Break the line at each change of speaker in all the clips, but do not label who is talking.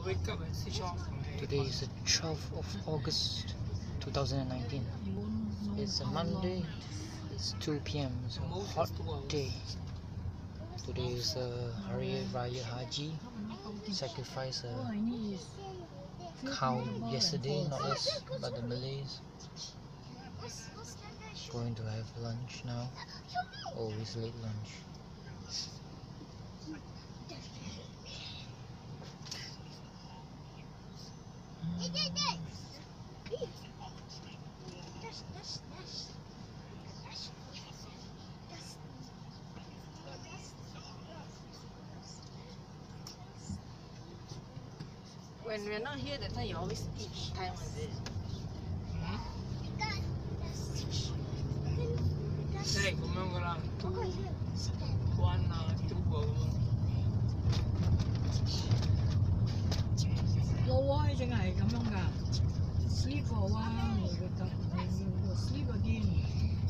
wake up and switch off.
Today is the 12th of August 2019. It's a Monday. It's 2 p.m. It's a hot day. Today is Hari Raya Haji. Sacrificed a cow yesterday, not us, but the Malays. Going to have lunch now. Always late lunch.
When we're not here, that time you always eat time with it.
Hey, remember that? 2, 1, 2,
老歪淨係咁樣㗎 ，sleep for a while, you wake up, then you go sleep again.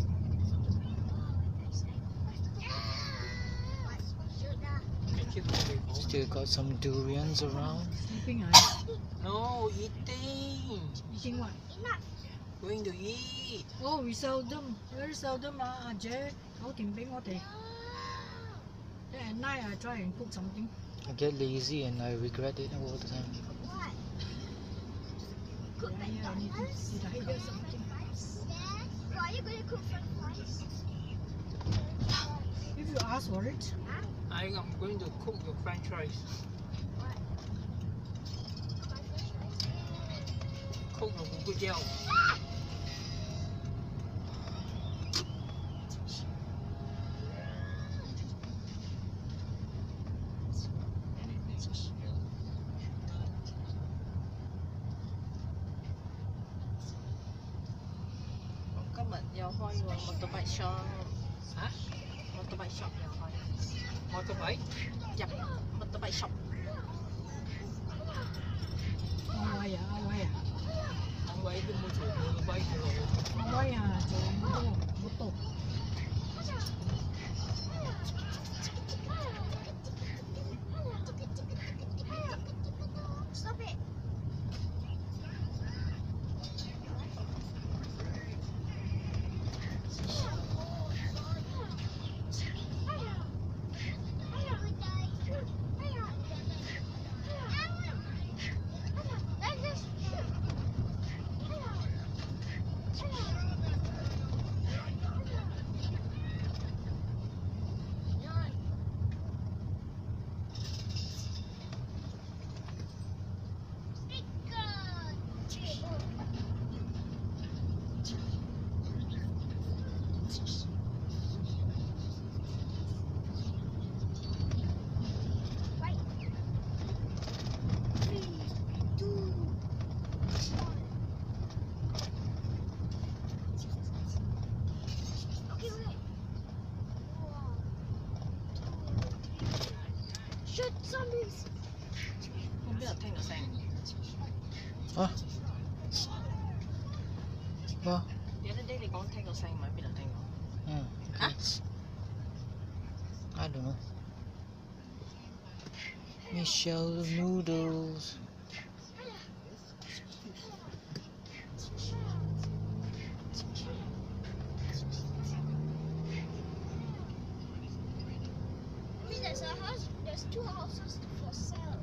Still got some durians around.
Sleeping
No, eating.
Eating what?
Going to eat.
Oh, we seldom, very seldom 阿姐搞掂俾我哋。Then at night I try and cook something.
I get lazy and I regret it all the time.
Yeah, I need to eat something.
Are you going to cook French fries?
If you ask for it.
I am going to cook your French fries. Cook your bubble gel.
Motorbike shop.
Huh?
Motorbike shop 又開。
Motorbike?
入 motorbike shop。
阿威啊，阿威啊，
阿威都冇做motorbike嘅咯。
阿威啊，做motor。
Stop it. Shoot zombies!
我邊度聽到聲？
啊？哇！
The other day 你講聽到聲，唔喺邊度聽到？
嚇 I don't know. Michelle noodles.
There's 2 houses for sale.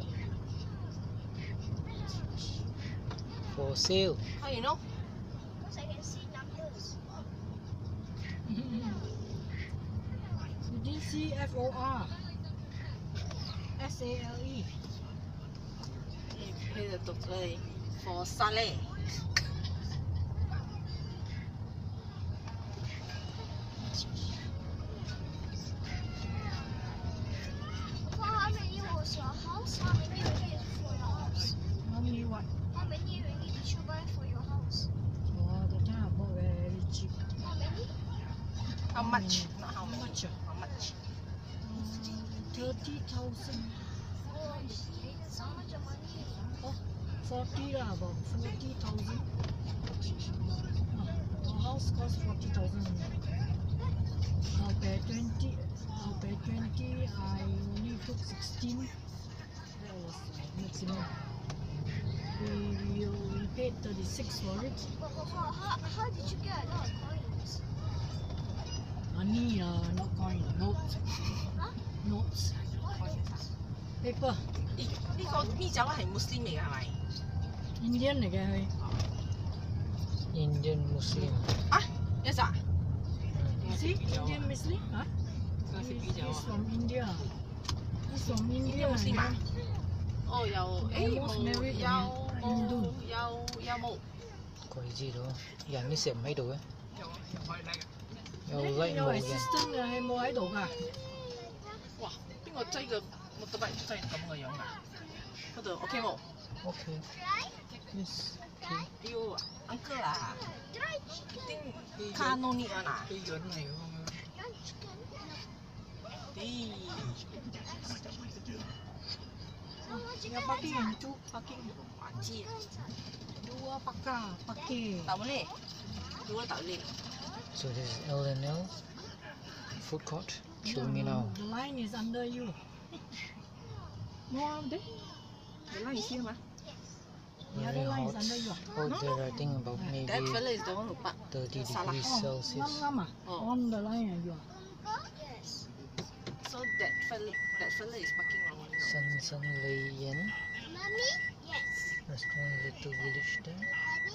For sale.
How you know?
Because I can see numbers.
You didn't see FOR. SALE.
你就讀咗你 for sale。
How many was your house? How many ringgit for your house?
How many what?
How many ringgit did you buy for your house?
Oh, the time I bought very cheap.
How many?
How much? Not how
How
many.
much?
How much?
30,000.
Oh, that's how much money?
Oh, 40 lah, about 40,000. Our house cost 40,000. I'll pay 20. I only took 16. That was maximum. We paid 36 for it.
How did you get a lot of coins?
Money, not coin, notes.
Huh?
Notes. Paper.
呢個呢酒係 Muslim 嚟㗎係咪？
Indian 嚟嘅佢。
Indian Muslim.
一扎
See, Indian Muslim, huh?
嗰食啤酒
He's
啊！
from India. He's from India.
Indian Muslim 啊？哦，有
Almost married
有
Hindu.
有冇？
Có gì đó. Dạ như xem mấy đồ ấy.
有可以嚟嘅。
Yo like
有
more
係
again.
assistant 嘅，係冇喺度㗎。
哇！邊個擠個木頭筆擠咁嘅樣㗎？嗰度 OK 冇？
Okay. Yes. Okay.
要 uncle 啊？啲卡 no need 啊嗱？
對準嚟嘅咁樣。
咦？
有北京人租北京，
還知啊？
租啊北加北京。
豆呢？如果豆呢？
So this is L&L food court. Kill me now.
The line is under you. No, there.
你拉意思係嘛？
The
Very
other line is
hot.
under you.
Out there, I think about maybe
That fella is the one who park.
30
Salah.
degrees
Oh,
Celsius.
ngam ah.
Oh.
On the line are you.
Yes.
So that fella is parking wrong.
Sun Lei Yen
Mommy? Yes.
restaurant, little village there.
Daddy?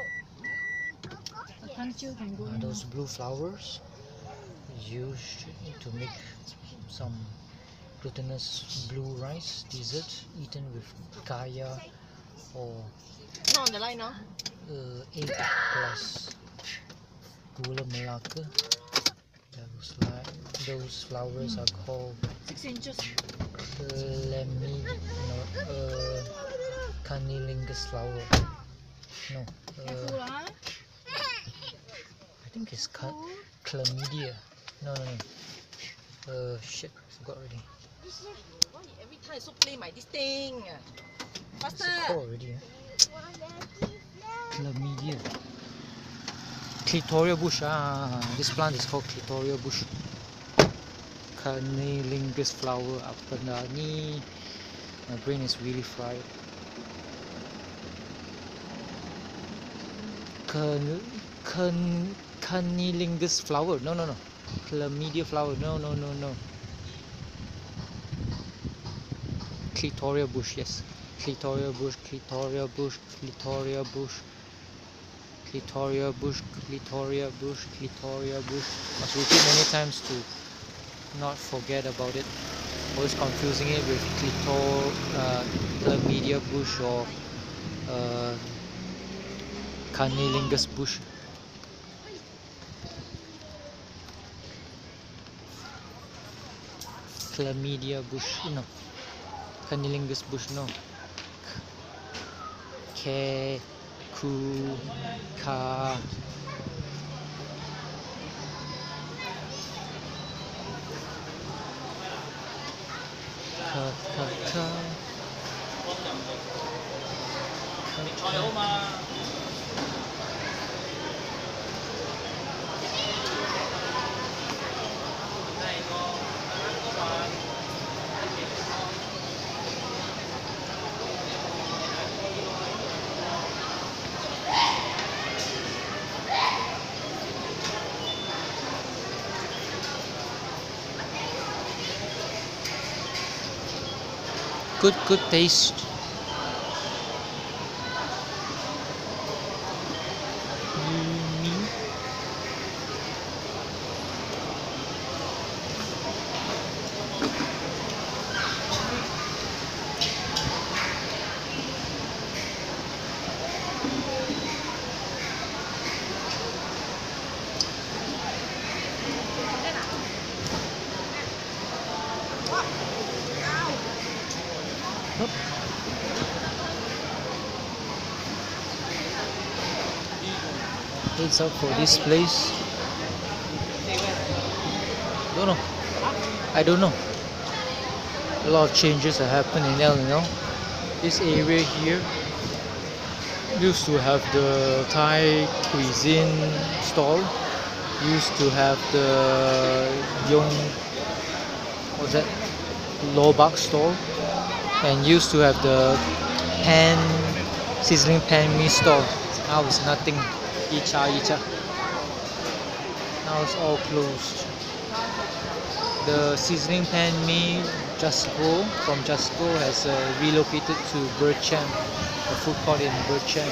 No.
The country can go in.
Those blue flowers used to make some glutinous blue rice dessert eaten with kaya or
Not on the line, no?
egg plus gula melaka. Those flowers are called
6 inches.
Cunnilingus flower. No,
Careful lah.
I think it's chlamydia. No. Shit, forgot already.
Why every time so play my this thing?
It's
Faster!
a call already. Chlamydia. Clitoria bush. This plant is called clitoria bush. Cunnilingus flower. Apa ni? My brain is really fried. Cunnilingus flower. No. Chlamydia flower. No. Clitoria bush. Yes. Clitoria bush. Clitoria bush. Clitoria bush. Clitoria bush. Clitoria bush. Clitoria bush. Must repeat many times to not forget about it. Always confusing it with chlamydia bush or Cunnilingus bush. Chlamydia bush, no. Cunnilingus bush, no. K, Ku, Ka. Ka. Good taste. Heads up for this place. Don't know. I don't know. A lot of changes have happened in L&L. This area here used to have the Thai cuisine stall. Used to have the what's that? Lobak stall. and used to have the pan sizzling pan mee store. Now it's nothing. Icha. Now it's all closed. The sizzling pan mee Just Go from Just Go has relocated to Bircham, the food court in Bircham.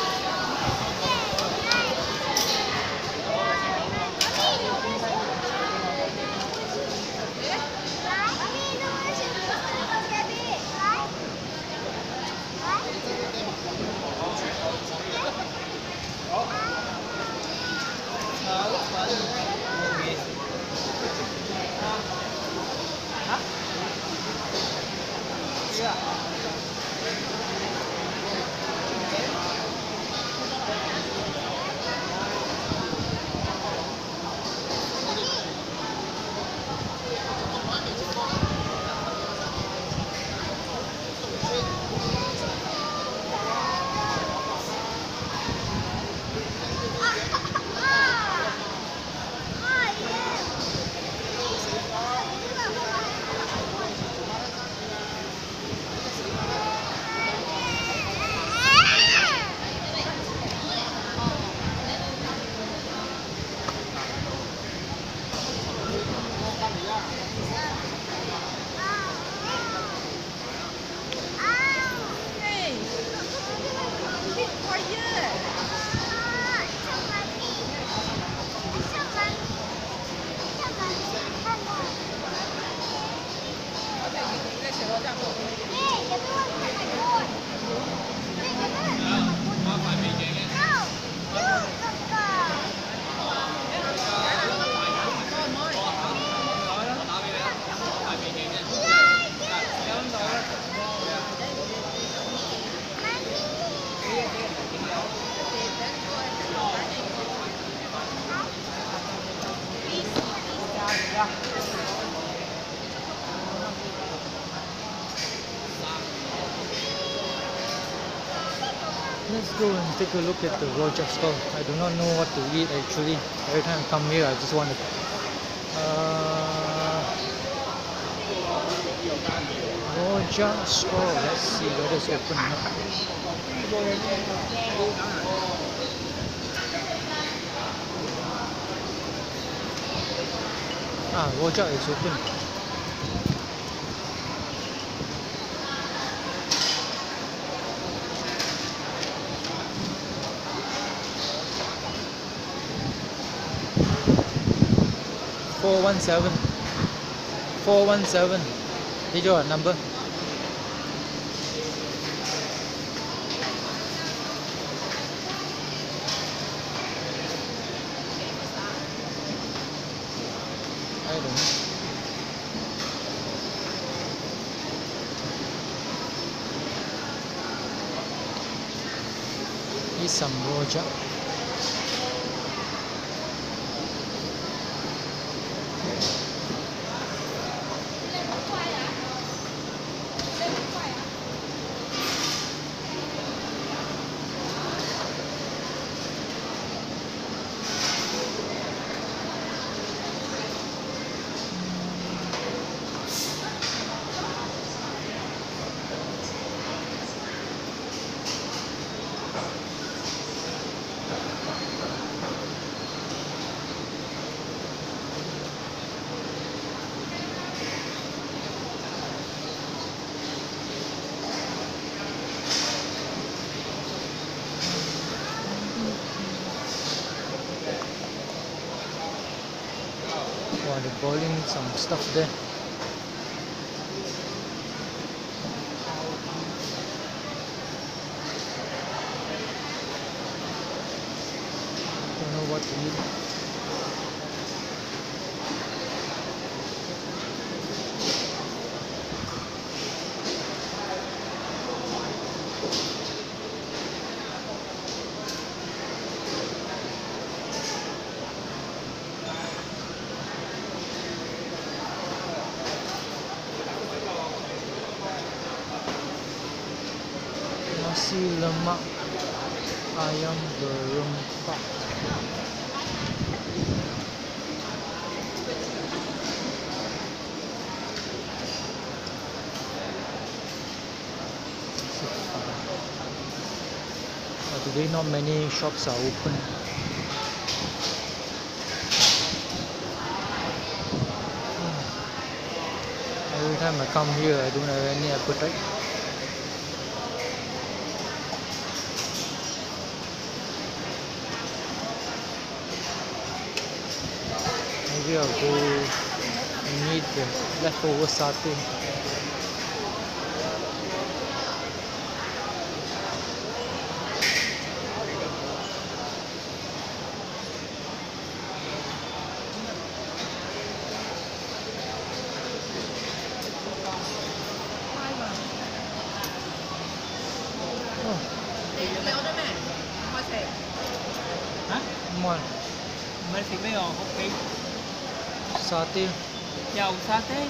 Let's go and take a look at the Rojak stall. I do not know what to eat actually. Every time I come here I just want to Rojak stall. Let's see whether it's open or not. Rojak is open. $417. This is your number. I don't know. Eat some rojak. Wow, they're boiling some stuff there. Don't know what to eat. Nasi lemak ayam berempah. Today not many shops are open. Every time I come here, I don't have any appetite. Maybe I'll go and eat the leftover satay. Ngon.
Mấy thịt mấy ok.
Satay.
Dầu sa tế.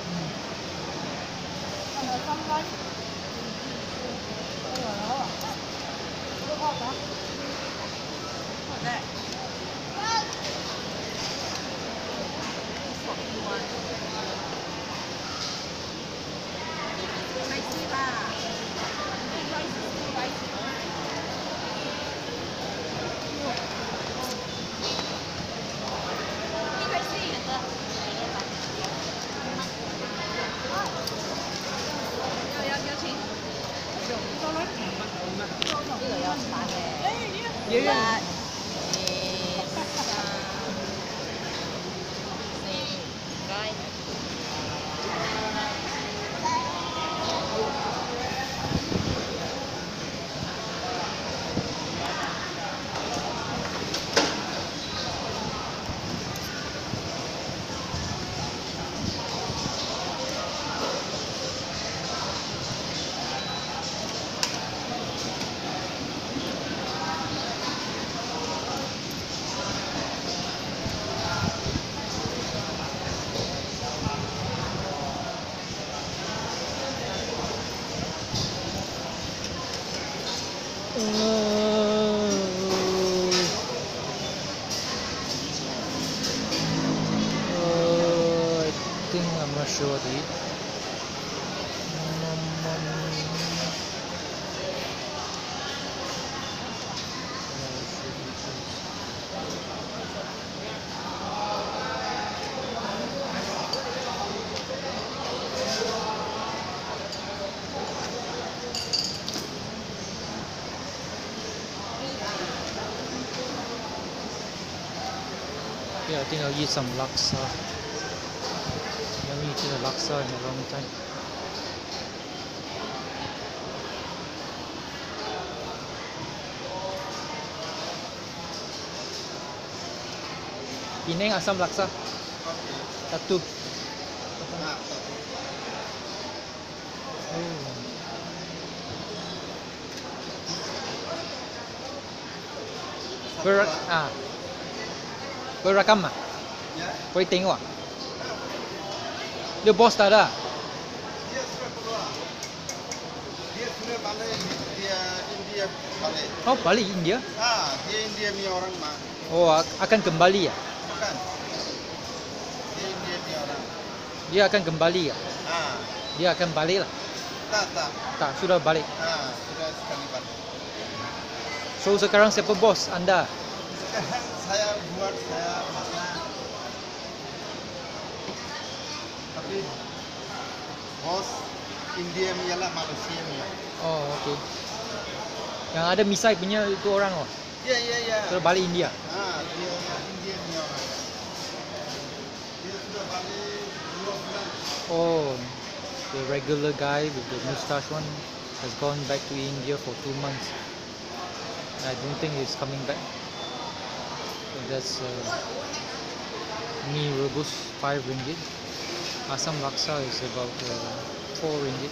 I think I'm not sure what to eat. Yeah, I think I'll eat some laksa. I haven't eaten a laksa in a long time. Penang asam laksa. Satu. Oh. Berakam ah? Boleh tengok ah? Dia bos tak ada?
Dia sudah keluar. Dia sudah balik. Dia India balik.
Oh, balik India?
Dia India punya orang mah.
Oh, akan kembali ya?
Bukan. Dia India punya orang.
Dia akan kembali ya? Dia akan balik lah?
Tak.
Tak, sudah balik.
Sudah sekali balik.
So sekarang siapa bos anda?
Sekarang saya masak. Tapi bos India punya lah, Malaysia punya.
Oh, okey. Yang ada misai punya itu orang oh?
Ya.
Sudah balik India?
Dia India punya orang. Dia sudah balik 2 bulan.
Oh, the regular guy with the moustache one has gone back to India for 2 months. I don't think he's coming back. So that's mee rebus 5 ringgit. Asam laksa is about 4 ringgit.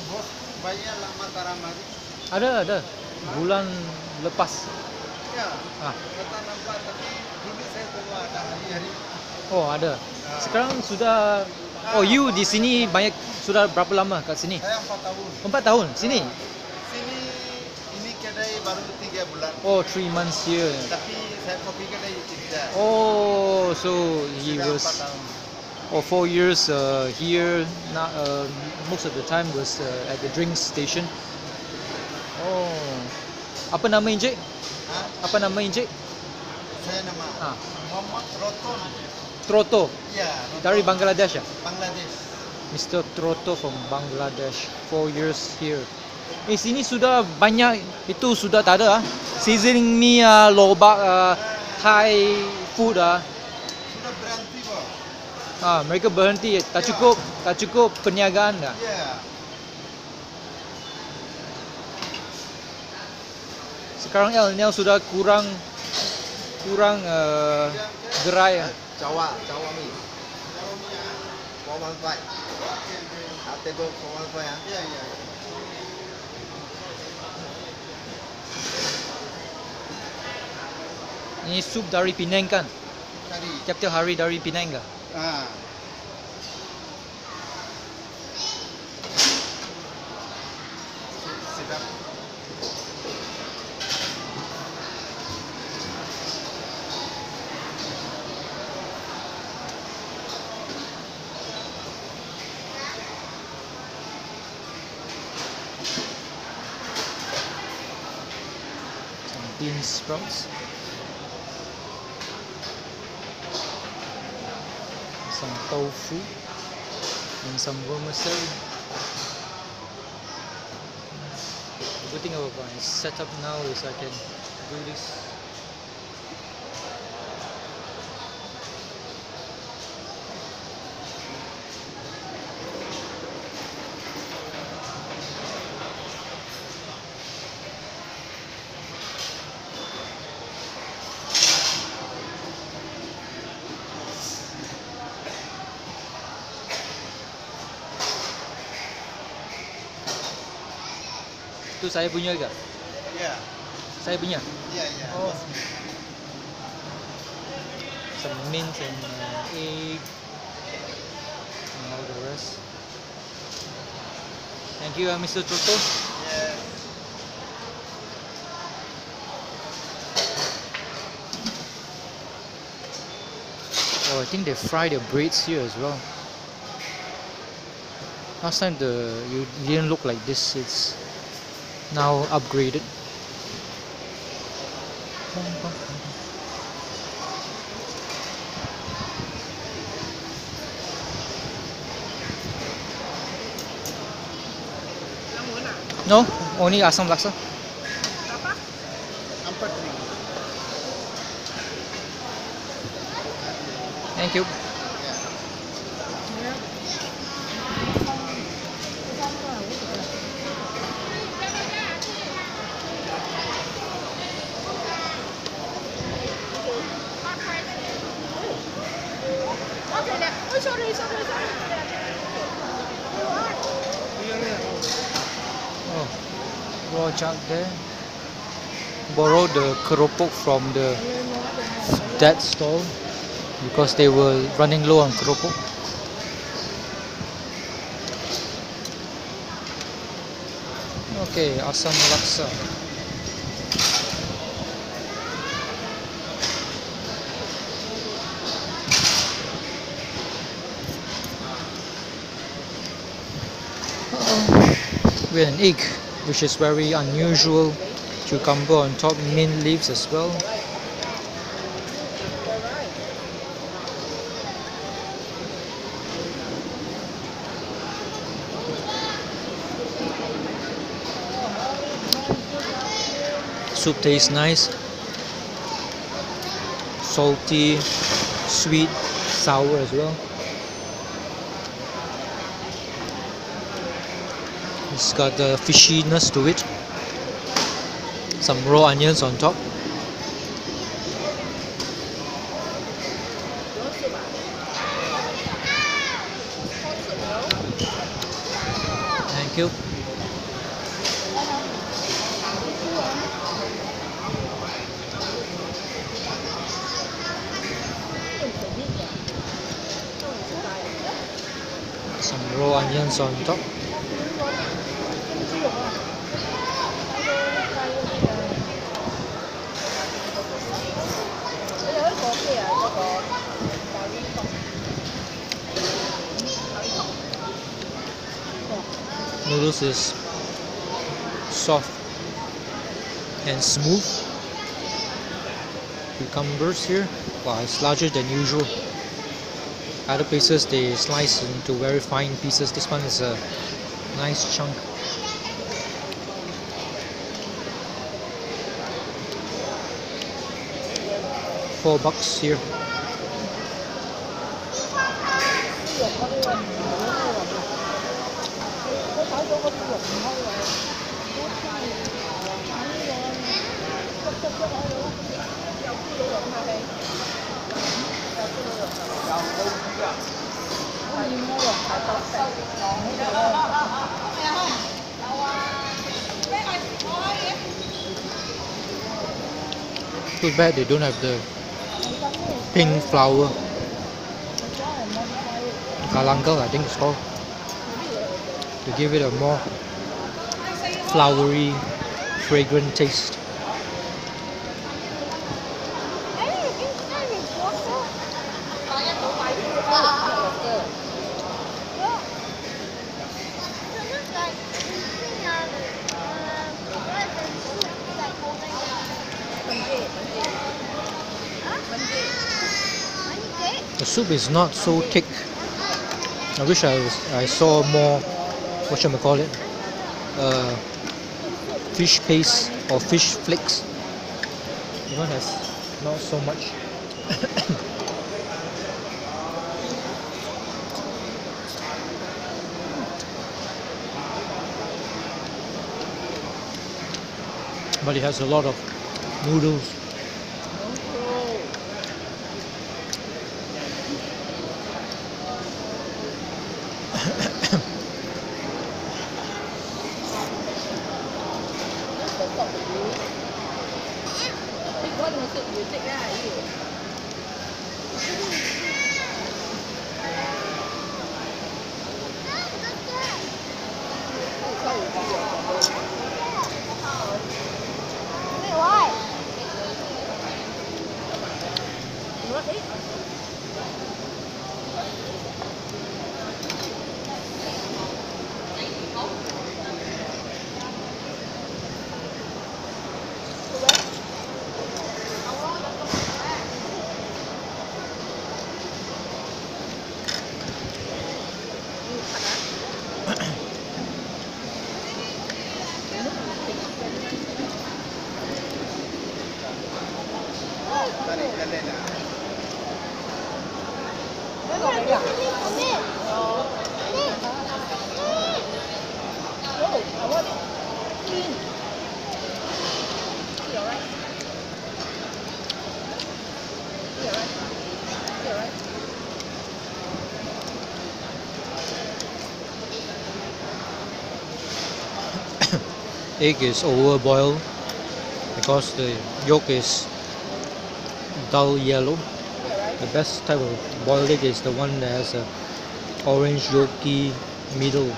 bos banyak lama taramari.
Ada. Bulan lepas.
Ya,
Ah.
kata nampak tapi dulu saya tunggu ada hari-hari.
Oh, ada. Sekarang sudah. Oh, you di sini banyak sudah berapa lama kat sini?
Saya 4 tahun.
4 tahun sini.
Sini ini kedai baru 3 bulan.
Oh, 3 months here.
Tapi saya kopi kedai tidak.
Oh, so he
Sudah
was
4 tahun.
4 years here. Not, most of the time was at the drink station. Oh, apa nama Encik?
Hah?
Apa nama Encik?
Saya nama
Ah.
Muhammad Roton.
Troto
Ya, Roton.
dari Bangladesh ya?
Bangladesh.
Mr. Troto from Bangladesh. 4 years here. Sini sudah banyak itu sudah tak ada seasoning mi lobak Thai food
Sudah berhenti kok.
mereka berhenti tak cukup perniagaan dah.
Ya.
Sekarang El Nino sudah kurang gerai.
Jawa mi. Formal fight. Table formal fight ya. Ya.
Ini sup dari Penang kan?
Tadi.
Tiap-tiap hari dari Penang kah?
Ah. Sedap.
Some bean sprouts. Some tofu and some vermicelli. The good thing about my setup now is I can do this. Itu saya punya ke?
Ya.
Saya punya.
Ya.
Oh. Some mint and egg and all the rest. Thank you, Mr. Toto.
Ya.
Oh, I think they fry the breads here as well. Last time you didn't look like this. It's now upgraded.
Yang mana?
No, only asam laksa.
Berapa?
4.000.
Thank you.
Ya.
Ya.
Oh, rojak there. Borrow the keropok from that stall because they were running low on keropok. Okay, asam laksa. With an egg, which is very unusual. Cucumber on top, mint leaves as well. Soup tastes nice, salty, sweet, sour as well. It's got the fishiness to it. Some raw onions on top. Thank you. raw onions on top. Noodles is soft and smooth. Cucumbers here, wow, it's larger than usual. Other places they slice into very fine pieces. This one is a nice chunk. $4 here. Too bad they don't have the pink flower. Galangal, I think it's called. To give it a more flowery, fragrant taste. The soup is not so thick. I wish I saw more, whatchamacallit, fish paste or fish flakes. This one has not so much. But it has a lot of noodles. Egg is overboiled because the yolk is dull yellow. The best type of boiled egg is the one that has a orange yolky middle.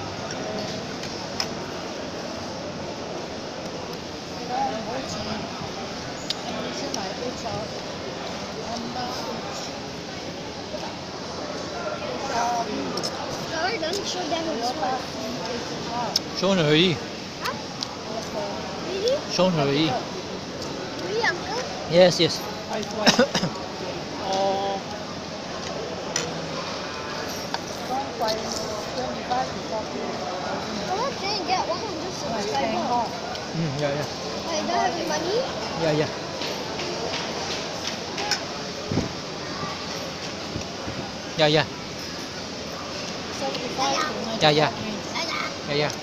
Shown already. Shown already. Yes, yes. Yeah, yeah.
I don't have any money.
Yeah, yeah. Yeah, yeah. Yeah, yeah. Yeah, yeah.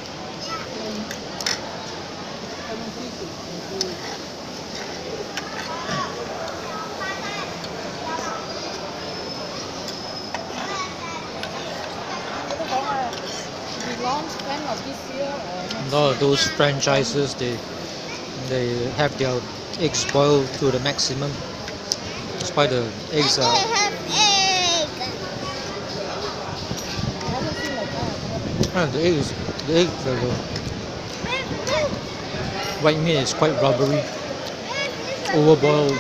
A lot of those franchises, they have their eggs boiled to the maximum. That's why the eggs are The white meat is quite rubbery, overboiled.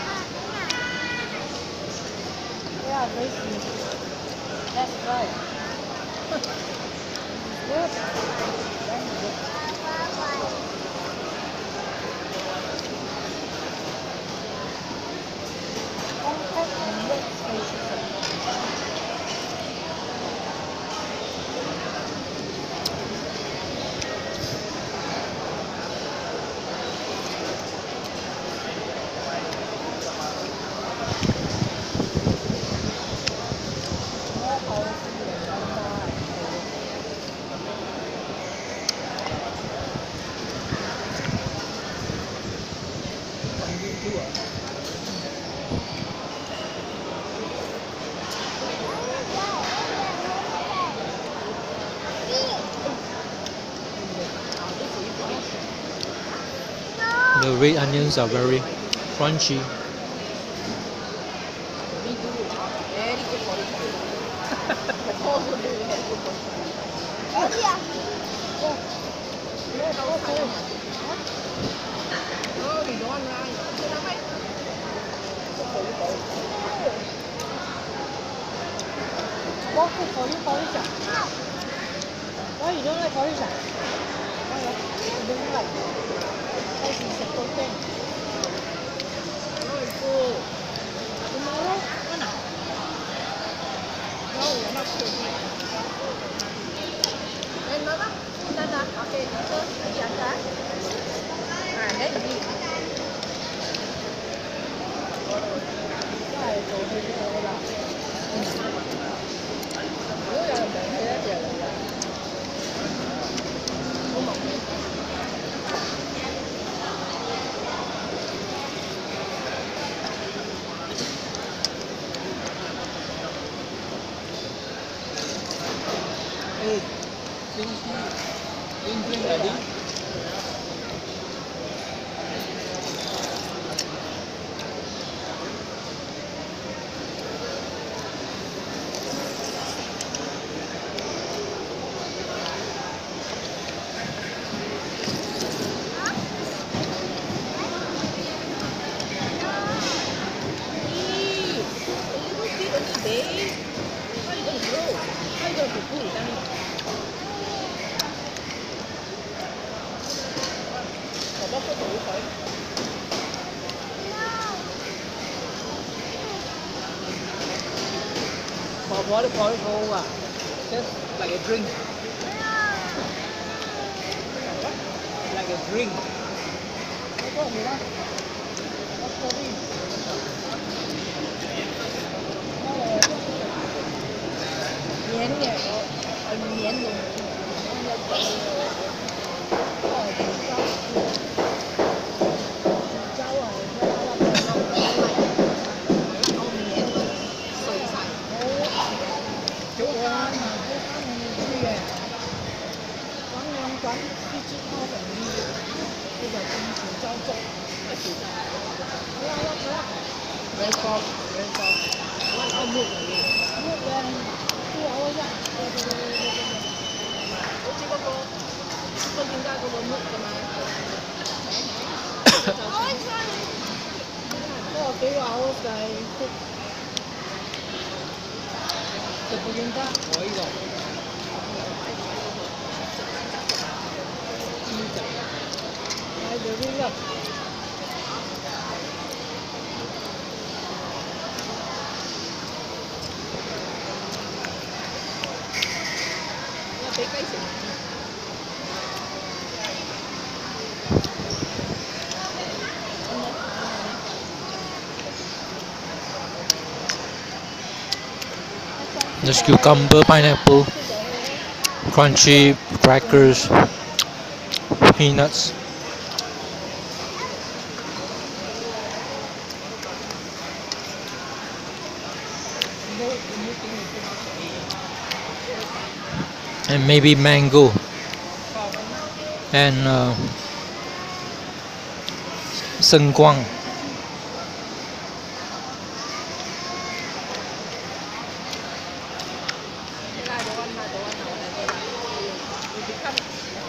Yeah, very sweet. That's right. Good. Very good. Compact and yet spacious. More powerful than normal.
The red onions are very crunchy.
Very good for it. Also very good for it.
而且
Oh, you don't want rice. Okay, now wait.
What food for you, porridge? Why you don't like porridge? Why you don't like? Because it's a protein.
Very good.
Tomorrow, Anna.
No, you're not sure. Em nói đó. Nên là, ok, tôi đi ăn cái. À, đấy là đi.
Cái này做去邊度啦？
如果有人問你咧，就嚟啦。好忙嘅。今天来的。Today, how are you going to grow? How are you going to put it? Baba put the roof on. What the porridge bowl just like a drink. Like a drink.
Có gì đó? Có cô đi.
Nhén nhẹ, nhén luôn. Very soft, very soft. What all milk rồi.
Nước lên. Chú ơi nha.
Hỗ trợ có tôi nhìn ra có nước cơ mà.
Có幾個好就係就不應該。
我呢個。
係就呢個。
俾雞食。
There's cucumber, pineapple, crunchy crackers, peanuts. And maybe mango and sengguang.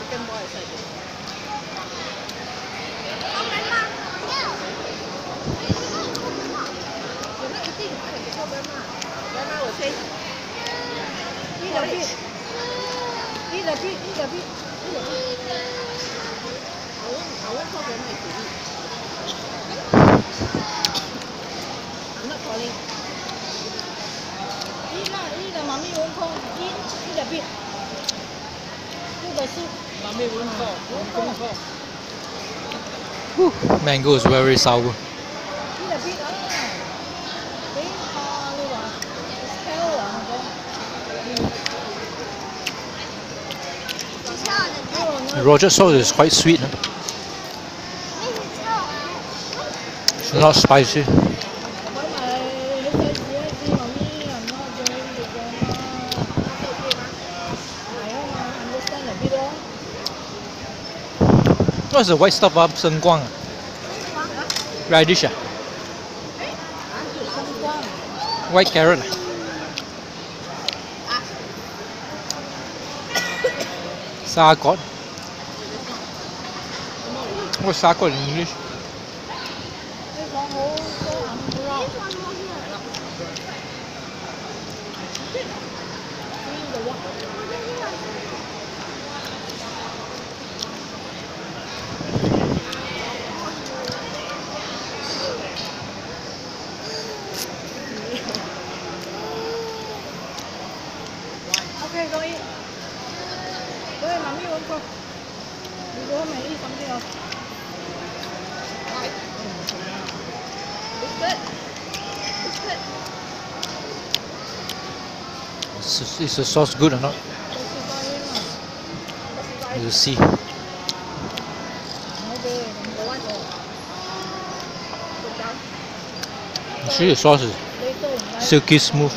跟我係細啲。有咩一定係嘅錯嘅嘛？媽媽我先。呢個邊？呢個邊？呢個邊？呢個邊？我錯嘅咩事？I'm not calling. 呢個媽咪碗湯，呢個邊？呢個soup。媽咪碗湯，碗湯。
Mango is very sour.
呢個邊啊？俾你話 spell 啊嗰
Roger sauce is quite sweet. Huh? It's not spicy.
揾埋你細子一啲媽咪人咯，最緊要嘅嘛。係啊嘛，understand 嚟啲咯。
What's the white stuff up? Sengguang. Radish.
生光。
White carrot. Sagot. What's sagot in English?
呢個好多硬㗎咯。邊度啊？ Okay, go eat. Go eat, mommy won't cook. You go home and eat something else. It's good. It's good.
Is the sauce good or not? We'll see.
Okay, number one. Put down.
Actually, the sauce is
Later in life.
silky smooth.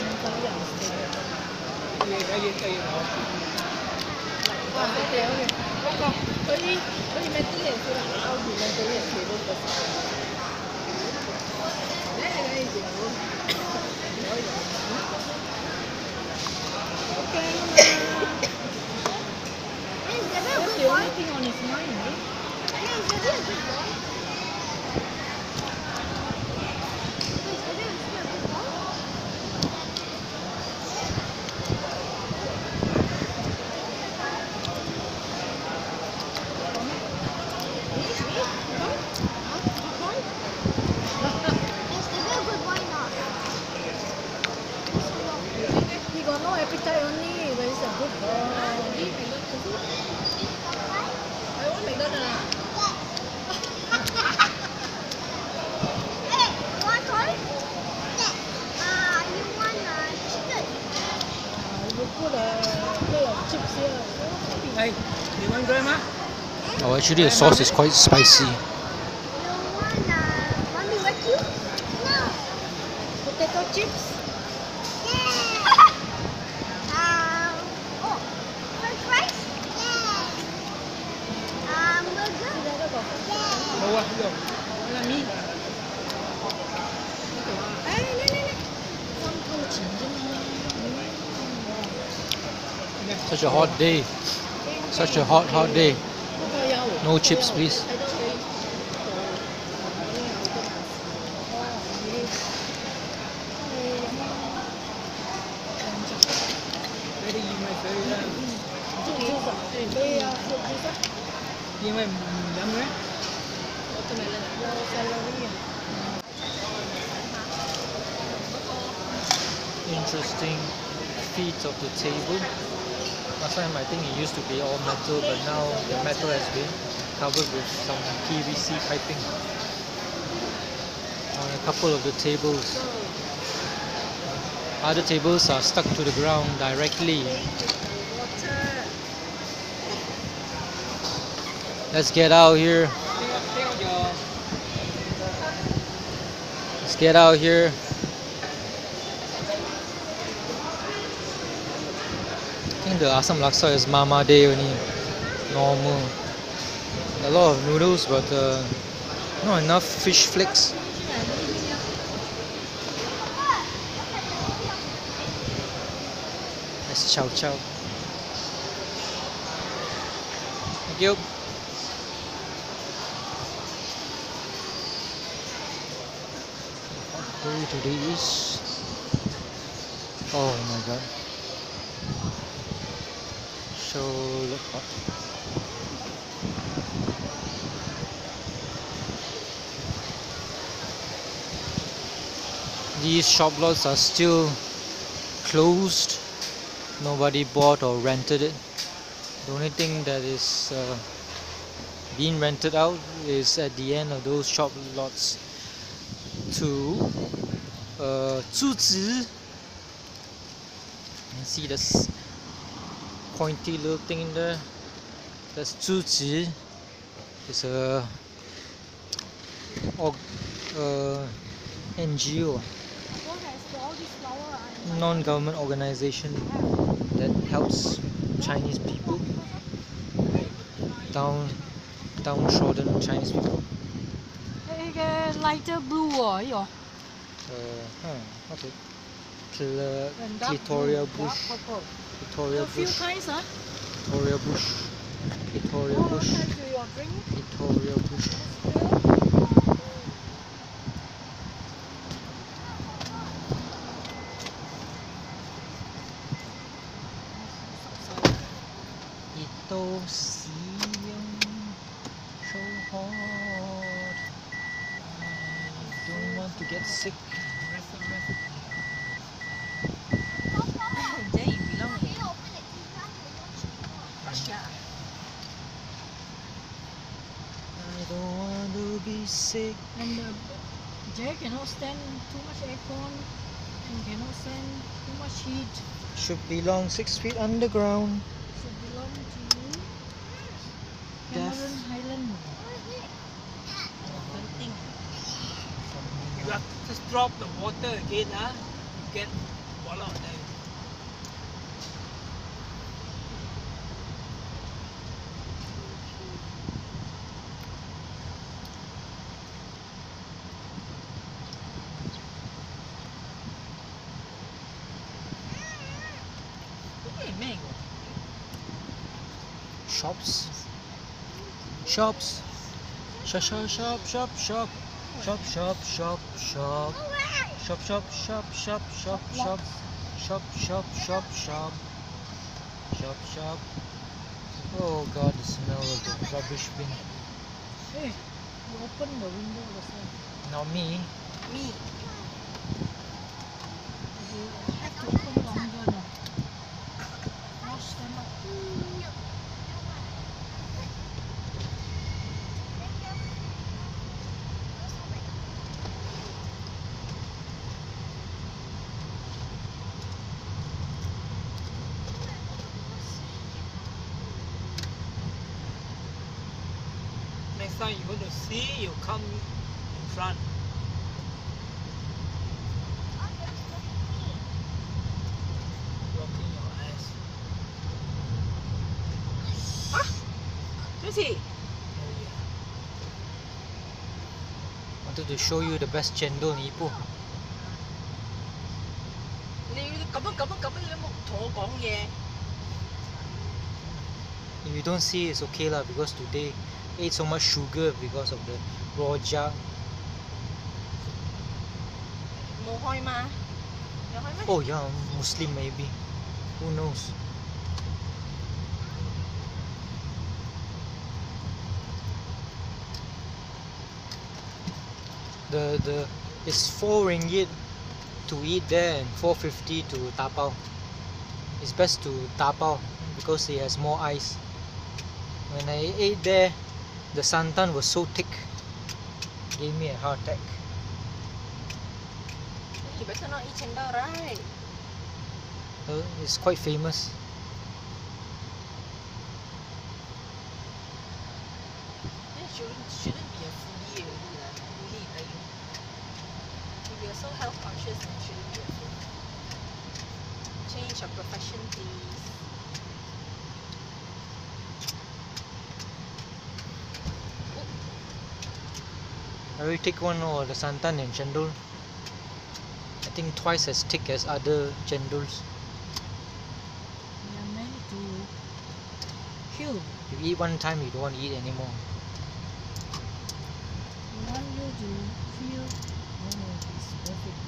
可以咩啲嘢先啦？歐元啊，嗰啲人全部都得。What's the only thing on his mind? He got no appetite only, but he's a good boy. I want McDonald's. You put a plate of chips here.
Hey, you want grandma?
Oh, actually, the sauce is quite spicy.
Potato chips.
Đâu à? Đâu? Là mi.
Such a hot day. Such a hot day. No chips, please.
Đây đi mày phải đi mày dám đấy.
Interesting feet of the table. Last time I think it used to be all metal, but now the metal has been covered with some PVC piping on a couple of the tables. Other tables are stuck to the ground directly. Let's get out here. Let's get out here. I think the Assam Laksa is Mama Day only. Normal. A lot of noodles, but not enough fish flakes. That's chow chow. you. Go to the east. Oh my god. So look what. These shop lots are still closed. Nobody bought or rented it. The only thing that is being rented out is at the end of those shop lots to Zhuzi. You see this pointy little thing in there? That's Zhuzi. It's a NGO, non-government organization that helps Chinese people, downtrodden Chinese people.
Lighter blue okay.
Clitoria bush. Clitoria
A few
bush.
kinds, huh?
Clitoria bush. Clitoria bush.
What kind do you drink?
Clitoria bush. Ito siyang so hot. I don't want to get sick.
There you belong. Russia.
I don't want to be sick.
And Jay cannot stand too much aircon and cannot stand too much heat.
Should belong 6 feet underground.
Should belong to
Death.
Cameron Highland.
You have to just drop the water again, huh? You get water out there.
Shops. Shops. Shop, shop, shop, shop, shop. Shop, shop, shop, shop. Shop, shop, shop, shop, shop, shop. Shop, shop, shop, shop. Shop, shop. Oh god, the smell of the rubbish bin.
Hey, you open the window yourself.
Not me.
Me. You have to open longer now. Not stand up.
Next time you want to see, you come in front. Blocking your eyes.
Josie,
Wanted to show you the best chendol in Ipoh.
你要咁樣同我講嘢。
If you don't see, it's okay lah, because today ate so much sugar because of the rojak.
冇開嘛？有開咩？
Oh yeah, Muslim maybe. Who knows? The it's 4 ringgit to eat there and 4.50 to tapao. It's best to tapao because it has more ice. When I ate there, the santan was so thick, gave me a heart attack.
You better not eat chendol, right?
It's quite famous.
Shouldn't be a foodie already lah. Really, like if you're so health conscious, then you shouldn't be a foodie. Change your profession, please.
I will take one of the santan and chendol. I think twice as thick as other chendols.
They are meant to kill.
You eat one time, you don't want to eat anymore.
I want you to feel, oh, it's perfect.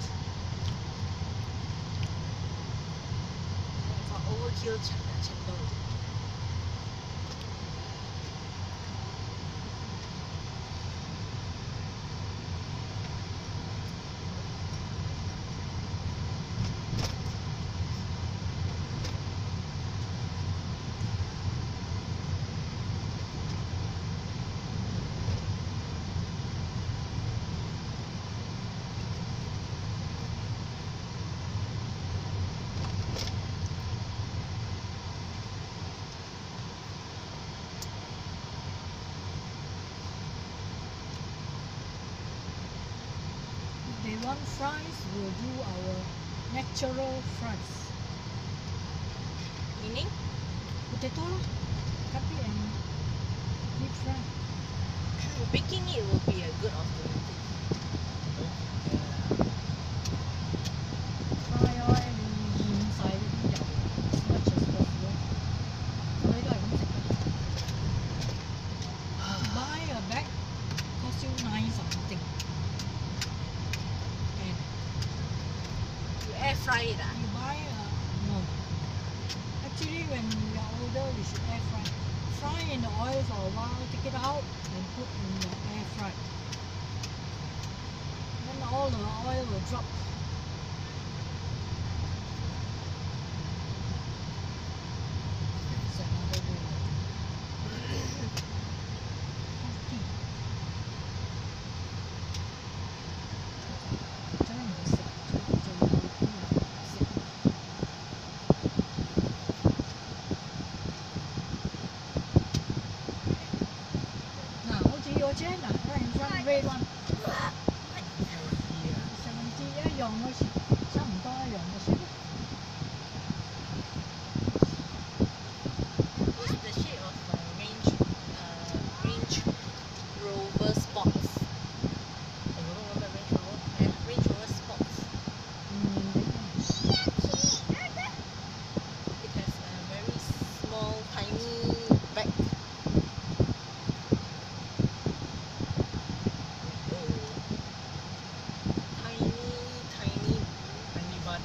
For overkill chendol.
If they want fries, we'll do our natural fries.
Meaning?
Potato lah, cut it and deep fry.
Baking it will be a good alternative.
Fry oil inside as much as possible. So I don't buy a bag, cost you 9 something. And
You air fry it ah?
you buy no. Actually, when we are older, we should air fry. Fry in the oil for a while, take it out, and put in the air fry. Then all the oil will drop. That's another way. Now, how's your chain? Right in front, red one. 70一樣嘅，差唔多一樣嘅色。
It's the shade of Range Rover Sports. You know what Range Rover? Range Rover Sports. It has a very small, tiny back. Tiny butt.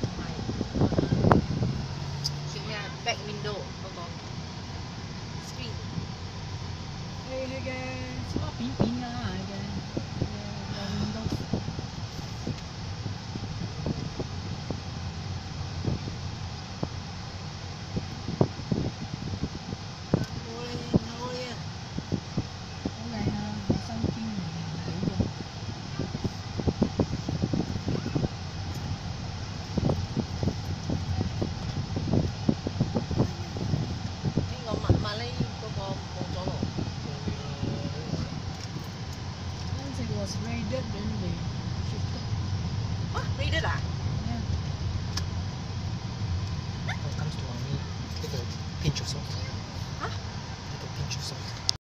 Back window. Screen.
佢嘅差扁扁㗎啦，佢嘅 Windows。 好靚啊！我身邊唔睇嘅。
聽講馬拉嗰個冇咗咯。
Once it was raided, then they shifted.
啊，raided 啊？